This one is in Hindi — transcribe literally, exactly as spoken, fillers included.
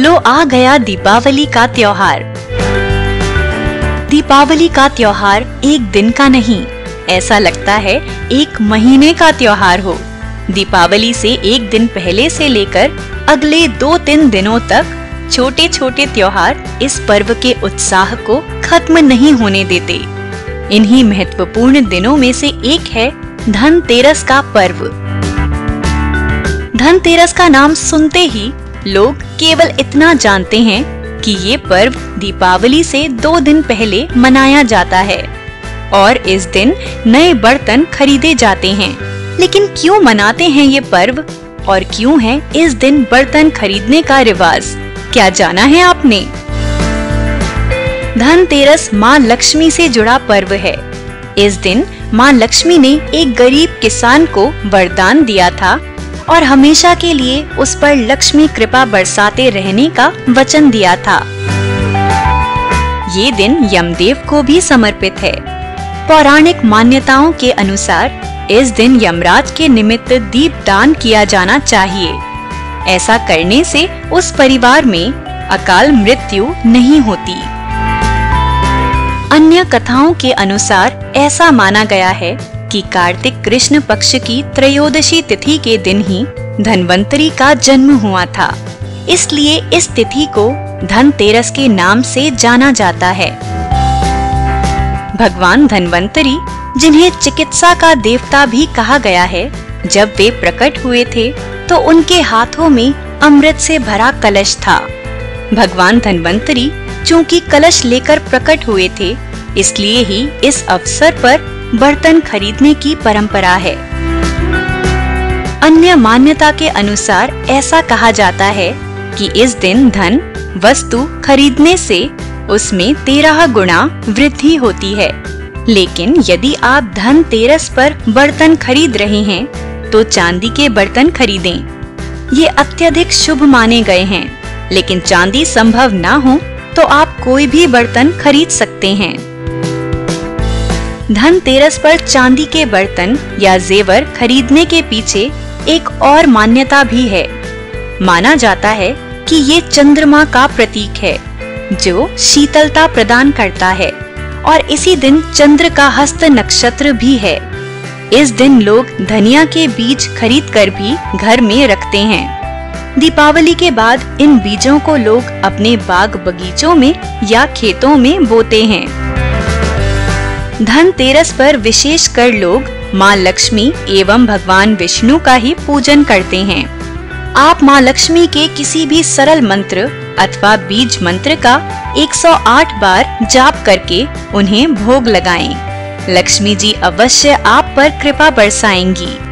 लो आ गया दीपावली का त्योहार। दीपावली का त्योहार एक दिन का नहीं, ऐसा लगता है एक महीने का त्योहार हो। दीपावली से एक दिन पहले से लेकर अगले दो तीन दिनों तक छोटे छोटे त्योहार इस पर्व के उत्साह को खत्म नहीं होने देते। इन्हीं महत्वपूर्ण दिनों में से एक है धनतेरस का पर्व। धनतेरस का नाम सुनते ही लोग केवल इतना जानते हैं कि ये पर्व दीपावली से दो दिन पहले मनाया जाता है और इस दिन नए बर्तन खरीदे जाते हैं। लेकिन क्यों मनाते हैं ये पर्व और क्यों है इस दिन बर्तन खरीदने का रिवाज, क्या जाना है आपने? धनतेरस माँ लक्ष्मी से जुड़ा पर्व है। इस दिन माँ लक्ष्मी ने एक गरीब किसान को वरदान दिया था और हमेशा के लिए उस पर लक्ष्मी कृपा बरसाते रहने का वचन दिया था। ये दिन यमदेव को भी समर्पित है। पौराणिक मान्यताओं के अनुसार इस दिन यमराज के निमित्त दीप दान किया जाना चाहिए। ऐसा करने से उस परिवार में अकाल मृत्यु नहीं होती। अन्य कथाओं के अनुसार ऐसा माना गया है कि कार्तिक कृष्ण पक्ष की त्रयोदशी तिथि के दिन ही धन्वंतरी का जन्म हुआ था, इसलिए इस तिथि को धनतेरस के नाम से जाना जाता है। भगवान धन्वंतरी, जिन्हें चिकित्सा का देवता भी कहा गया है, जब वे प्रकट हुए थे तो उनके हाथों में अमृत से भरा कलश था। भगवान धन्वंतरी चूंकि कलश लेकर प्रकट हुए थे, इसलिए ही इस अवसर पर बर्तन खरीदने की परंपरा है। अन्य मान्यता के अनुसार ऐसा कहा जाता है कि इस दिन धन वस्तु खरीदने से उसमें तेरह गुना वृद्धि होती है। लेकिन यदि आप धनतेरस पर बर्तन खरीद रहे हैं तो चांदी के बर्तन खरीदें। ये अत्यधिक शुभ माने गए हैं, लेकिन चांदी संभव ना हो तो आप कोई भी बर्तन खरीद सकते हैं। धनतेरस पर चांदी के बर्तन या जेवर खरीदने के पीछे एक और मान्यता भी है। माना जाता है कि ये चंद्रमा का प्रतीक है जो शीतलता प्रदान करता है और इसी दिन चंद्र का हस्त नक्षत्र भी है। इस दिन लोग धनिया के बीज खरीदकर भी घर में रखते हैं। दीपावली के बाद इन बीजों को लोग अपने बाग बगीचों में या खेतों में बोते हैं। धनतेरस पर विशेष कर लोग माँ लक्ष्मी एवं भगवान विष्णु का ही पूजन करते हैं। आप माँ लक्ष्मी के किसी भी सरल मंत्र अथवा बीज मंत्र का एक सौ आठ बार जाप करके उन्हें भोग लगाएं। लक्ष्मी जी अवश्य आप पर कृपा बरसाएंगी।